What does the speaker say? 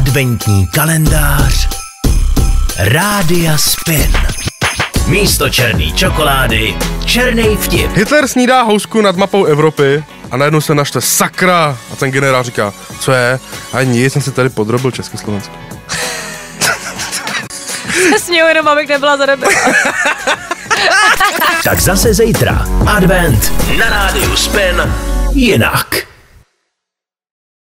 Adventní kalendář Rádia Spin. Místo černý čokolády, černý vtip. Hitler snídá housku nad mapou Evropy a najednou se naštve sakra a ten generál říká, co je? A nic, jsem si tady podrobil Československo. Směju jenom, abych nebyla zadebila. Tak zase zítra. Advent na Rádiu Spin jinak.